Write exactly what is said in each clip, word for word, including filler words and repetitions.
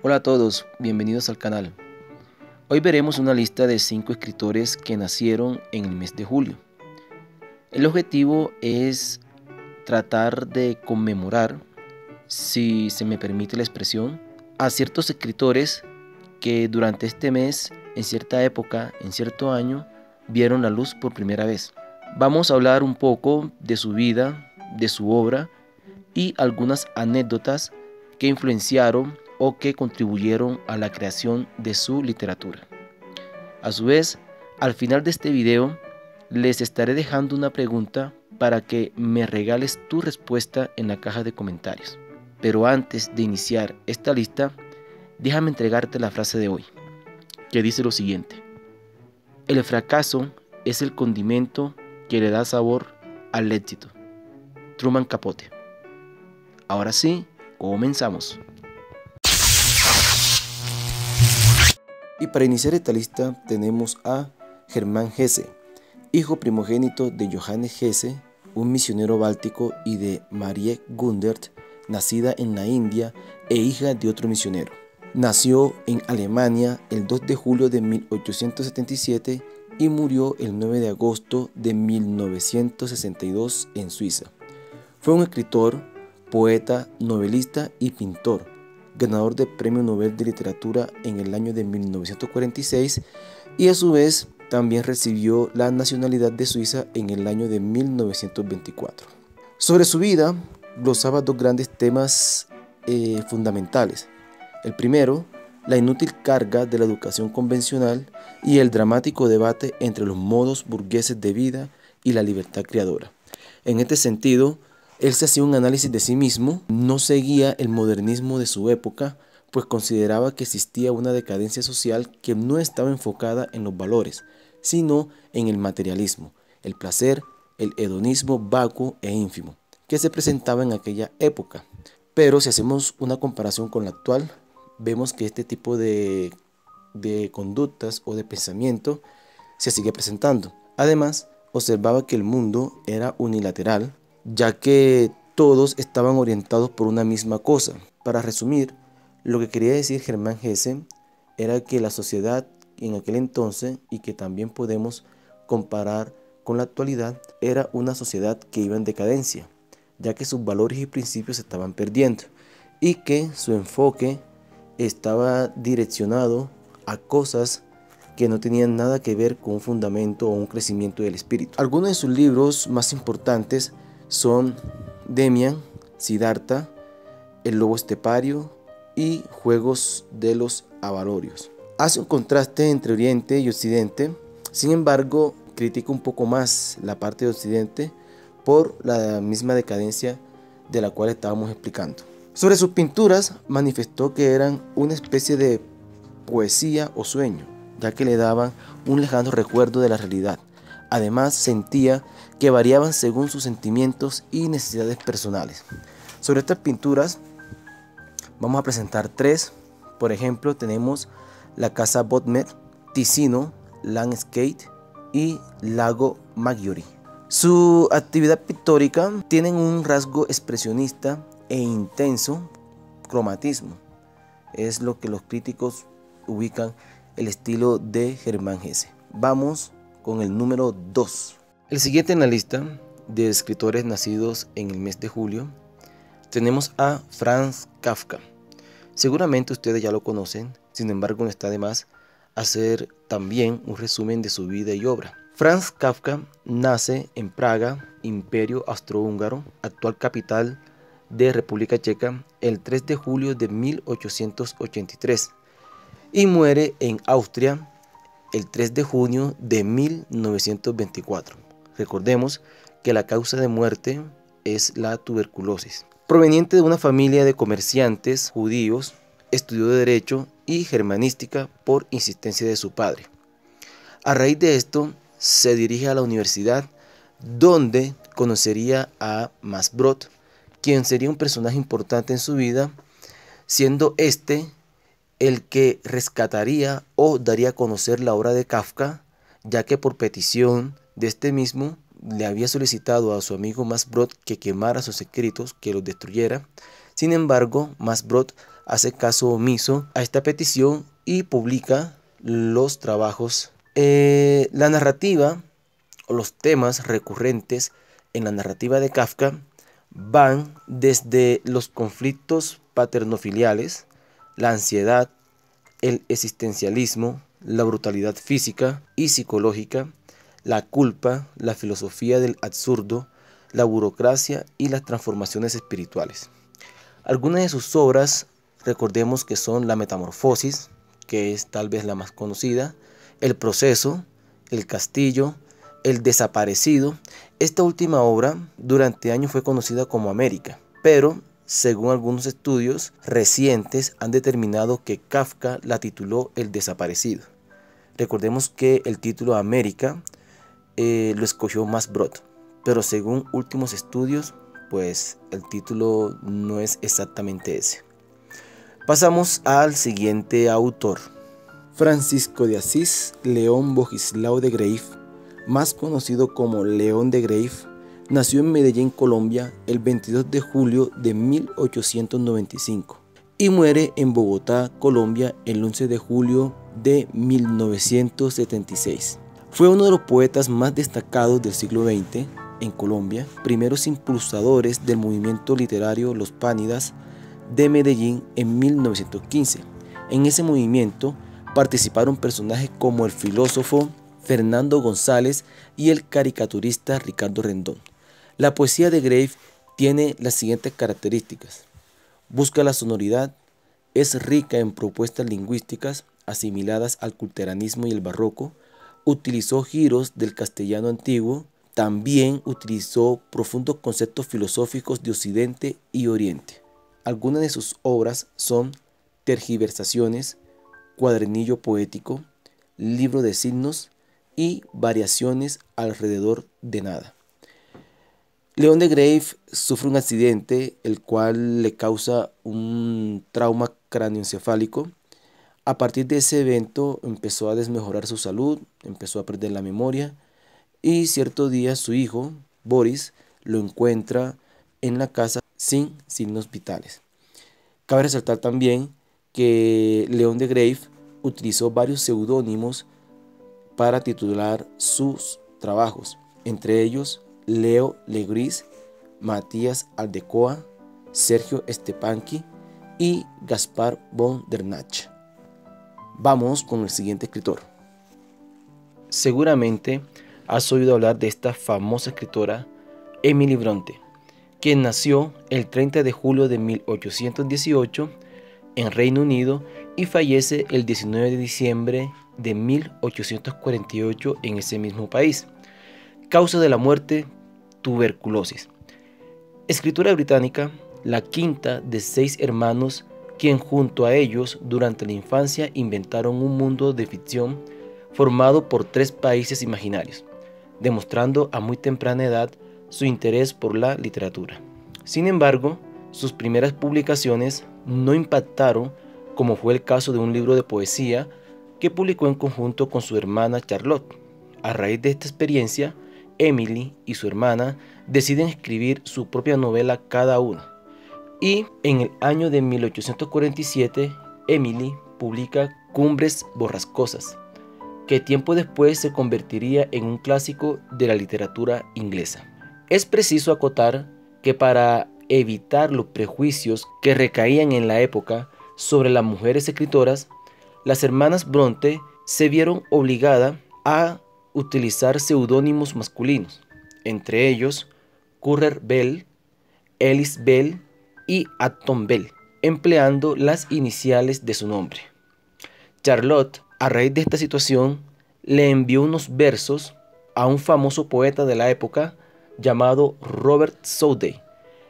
Hola a todos, bienvenidos al canal. Hoy veremos una lista de cinco escritores que nacieron en el mes de julio. El objetivo es tratar de conmemorar, si se me permite la expresión, a ciertos escritores que durante este mes, en cierta época, en cierto año, vieron la luz por primera vez. Vamos a hablar un poco de su vida, de su obra y algunas anécdotas que influenciaron o que contribuyeron a la creación de su literatura. A su vez, al final de este video, les estaré dejando una pregunta para que me regales tu respuesta en la caja de comentarios. Pero antes de iniciar esta lista, déjame entregarte la frase de hoy, que dice lo siguiente: el fracaso es el condimento que le da sabor al éxito. Truman Capote. Ahora sí, comenzamos. Y para iniciar esta lista tenemos a Germán Hesse, hijo primogénito de Johannes Hesse, un misionero báltico, y de Marie Gundert, nacida en la India e hija de otro misionero. Nació en Alemania el dos de julio de mil ochocientos setenta y siete y murió el nueve de agosto de mil novecientos sesenta y dos en Suiza. Fue un escritor, poeta, novelista y pintor, ganador del Premio Nobel de Literatura en el año de mil novecientos cuarenta y seis y a su vez también recibió la nacionalidad de Suiza en el año de mil novecientos veinticuatro. Sobre su vida glosaba dos grandes temas eh, fundamentales. El primero, la inútil carga de la educación convencional, y el dramático debate entre los modos burgueses de vida y la libertad creadora. En este sentido, él se hacía un análisis de sí mismo, no seguía el modernismo de su época, pues consideraba que existía una decadencia social que no estaba enfocada en los valores, sino en el materialismo, el placer, el hedonismo vacuo e ínfimo, que se presentaba en aquella época. Pero si hacemos una comparación con la actual, vemos que este tipo de, de conductas o de pensamiento se sigue presentando. Además, observaba que el mundo era unilateral, ya que todos estaban orientados por una misma cosa. Para resumir, lo que quería decir Germán Hesse era que la sociedad en aquel entonces, y que también podemos comparar con la actualidad, era una sociedad que iba en decadencia, ya que sus valores y principios se estaban perdiendo y que su enfoque estaba direccionado a cosas que no tenían nada que ver con un fundamento o un crecimiento del espíritu. Algunos de sus libros más importantes son Demian, Siddhartha, El lobo estepario y Juegos de los Avalorios. Hace un contraste entre Oriente y Occidente, sin embargo, critica un poco más la parte de Occidente por la misma decadencia de la cual estábamos explicando. Sobre sus pinturas, manifestó que eran una especie de poesía o sueño, ya que le daban un lejano recuerdo de la realidad. Además, sentía que variaban según sus sentimientos y necesidades personales. Sobre estas pinturas vamos a presentar tres. Por ejemplo, tenemos la Casa Bodmer, Ticino, Landscape y Lago Maggiore. Su actividad pictórica tiene un rasgo expresionista e intenso cromatismo. Es lo que los críticos ubican el estilo de Germán Hesse. Vamos con el número dos. El siguiente en la lista de escritores nacidos en el mes de julio tenemos a Franz Kafka. Seguramente ustedes ya lo conocen, sin embargo no está de más hacer también un resumen de su vida y obra. Franz Kafka nace en Praga, Imperio Austrohúngaro, actual capital de República Checa, el tres de julio de mil ochocientos ochenta y tres y muere en Austria el tres de junio de mil novecientos veinticuatro. Recordemos que la causa de muerte es la tuberculosis. Proveniente de una familia de comerciantes judíos, estudió Derecho y Germanística por insistencia de su padre. A raíz de esto, se dirige a la universidad, donde conocería a Max Brod, quien sería un personaje importante en su vida, siendo este el que rescataría o daría a conocer la obra de Kafka, ya que por petición de este mismo le había solicitado a su amigo Max Brod que quemara sus escritos, que los destruyera, Sin embargo, Masbrod hace caso omiso a esta petición y publica los trabajos. Eh, la narrativa o los temas recurrentes en la narrativa de Kafka van desde los conflictos paternofiliales, la ansiedad, el existencialismo, la brutalidad física y psicológica, la culpa, la filosofía del absurdo, la burocracia y las transformaciones espirituales. Algunas de sus obras, recordemos que son La Metamorfosis, que es tal vez la más conocida, El Proceso, El Castillo, El Desaparecido. Esta última obra durante años fue conocida como América, pero según algunos estudios recientes han determinado que Kafka la tituló El Desaparecido. Recordemos que el título América eh, lo escogió Masbrod, pero según últimos estudios, pues el título no es exactamente ese. Pasamos al siguiente autor. Francisco de Asís León Bogislao de Greiff, más conocido como León de Greiff, nació en Medellín, Colombia, el veintidós de julio de mil ochocientos noventa y cinco y muere en Bogotá, Colombia, el once de julio de mil novecientos setenta y seis. Fue uno de los poetas más destacados del siglo veinte en Colombia, primeros impulsadores del movimiento literario Los Pánidas de Medellín en mil novecientos quince. En ese movimiento participaron personajes como el filósofo Fernando González y el caricaturista Ricardo Rendón. La poesía de Greiff tiene las siguientes características: busca la sonoridad, es rica en propuestas lingüísticas asimiladas al culteranismo y el barroco, utilizó giros del castellano antiguo, también utilizó profundos conceptos filosóficos de Occidente y Oriente. Algunas de sus obras son Tergiversaciones, Cuadernillo poético, Libro de signos y Variaciones alrededor de nada. León de Greiff sufre un accidente el cual le causa un trauma cráneoencefálico. A partir de ese evento empezó a desmejorar su salud, empezó a perder la memoria y cierto día su hijo, Boris, lo encuentra en la casa sin signos vitales. Cabe resaltar también que León de Greiff utilizó varios seudónimos para titular sus trabajos, entre ellos Leo Legris, Matías Aldecoa, Sergio Stepanqui y Gaspar von der Nach. Vamos con el siguiente escritor. Seguramente has oído hablar de esta famosa escritora Emily Bronte, quien nació el treinta de julio de mil ochocientos dieciocho en Reino Unido y fallece el diecinueve de diciembre de mil ochocientos cuarenta y ocho en ese mismo país. Causa de la muerte: tuberculosis. Escritora británica, la quinta de seis hermanos, quien junto a ellos durante la infancia inventaron un mundo de ficción formado por tres países imaginarios, demostrando a muy temprana edad su interés por la literatura. Sin embargo, sus primeras publicaciones no impactaron, como fue el caso de un libro de poesía que publicó en conjunto con su hermana Charlotte. A raíz de esta experiencia, Emily y su hermana deciden escribir su propia novela cada uno. Y en el año de mil ochocientos cuarenta y siete, Emily publica Cumbres Borrascosas, que tiempo después se convertiría en un clásico de la literatura inglesa. Es preciso acotar que para evitar los prejuicios que recaían en la época sobre las mujeres escritoras, las hermanas Bronte se vieron obligadas a utilizar seudónimos masculinos, entre ellos Currer Bell, Ellis Bell y Acton Bell, empleando las iniciales de su nombre. Charlotte, a raíz de esta situación, le envió unos versos a un famoso poeta de la época llamado Robert Southey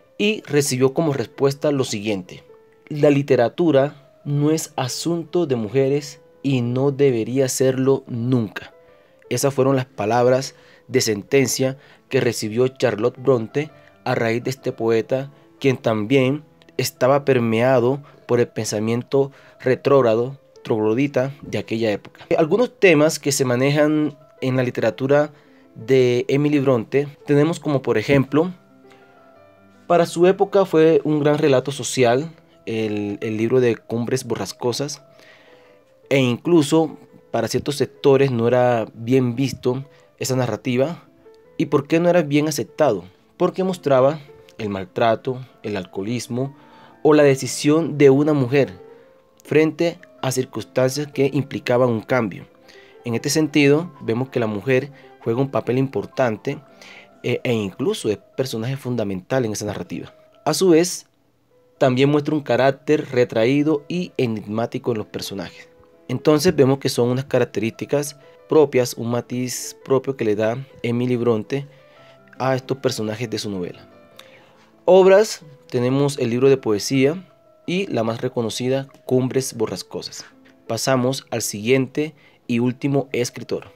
y recibió como respuesta lo siguiente: la literatura no es asunto de mujeres y no debería serlo nunca. Esas fueron las palabras de sentencia que recibió Charlotte Bronte a raíz de este poeta, quien también estaba permeado por el pensamiento retrógrado, troglodita de aquella época. Algunos temas que se manejan en la literatura de Emily Bronte tenemos como por ejemplo Para su época fue un gran relato social, el, el libro de Cumbres Borrascosas, e incluso para ciertos sectores no era bien visto esa narrativa. ¿Y por qué no era bien aceptado? Porque mostraba el maltrato, el alcoholismo o la decisión de una mujer frente a circunstancias que implicaban un cambio. En este sentido, vemos que la mujer juega un papel importante e, e incluso es personaje fundamental en esa narrativa. A su vez, también muestra un carácter retraído y enigmático en los personajes. Entonces vemos que son unas características propias, un matiz propio que le da Emily Bronte a estos personajes de su novela. Obras, tenemos el libro de poesía y la más reconocida, Cumbres Borrascosas. Pasamos al siguiente y último escritor.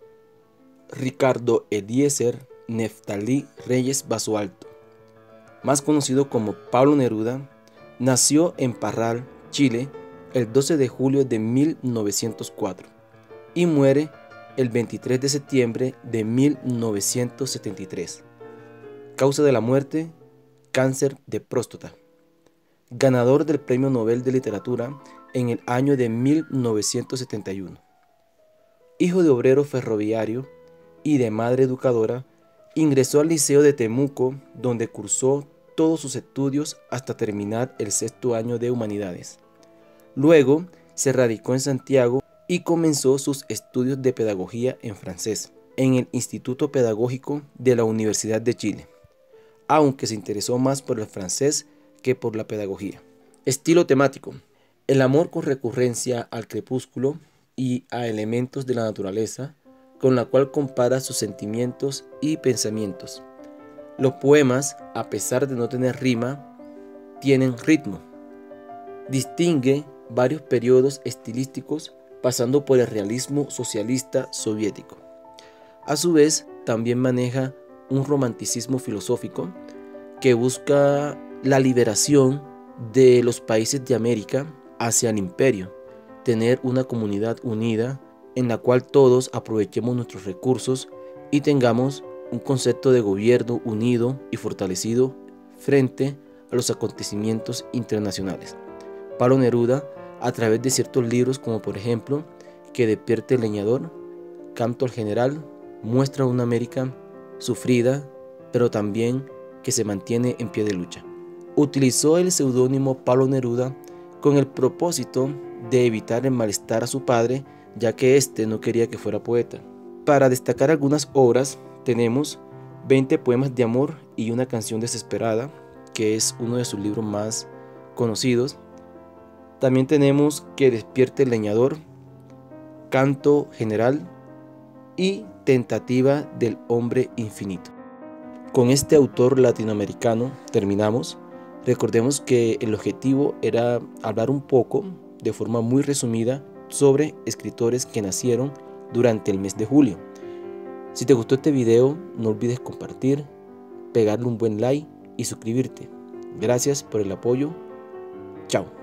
Ricardo Eliezer Neftalí Reyes Basualto, más conocido como Pablo Neruda, nació en Parral, Chile, el doce de julio de mil novecientos cuatro y muere el veintitrés de septiembre de mil novecientos setenta y tres. Causa de la muerte: cáncer de próstata. Ganador del Premio Nobel de Literatura en el año de mil novecientos setenta y uno. Hijo de obrero ferroviario y de madre educadora, ingresó al Liceo de Temuco, donde cursó todos sus estudios hasta terminar el sexto año de Humanidades. Luego se radicó en Santiago y comenzó sus estudios de pedagogía en francés en el Instituto Pedagógico de la Universidad de Chile, aunque se interesó más por el francés que por la pedagogía. Estilo temático: el amor con recurrencia al crepúsculo y a elementos de la naturaleza, con la cual compara sus sentimientos y pensamientos. Los poemas, a pesar de no tener rima, tienen ritmo. Distingue varios periodos estilísticos, pasando por el realismo socialista soviético. A su vez, también maneja un romanticismo filosófico que busca la liberación de los países de América hacia el imperio, tener una comunidad unida en la cual todos aprovechemos nuestros recursos y tengamos un concepto de gobierno unido y fortalecido frente a los acontecimientos internacionales. Pablo Neruda, a través de ciertos libros como por ejemplo Que despierte el leñador, Canto al General, muestra una América sufrida, pero también que se mantiene en pie de lucha. Utilizó el seudónimo Pablo Neruda con el propósito de evitar el malestar a su padre, ya que éste no quería que fuera poeta. Para destacar algunas obras, tenemos veinte poemas de amor y una canción desesperada, que es uno de sus libros más conocidos. También tenemos Que despierte el leñador, Canto General y Tentativa del hombre infinito. Con este autor latinoamericano terminamos. Recordemos que el objetivo era hablar un poco, de forma muy resumida, sobre escritores que nacieron durante el mes de julio. Si te gustó este video, no olvides compartir, pegarle un buen like y suscribirte. Gracias por el apoyo. Chao.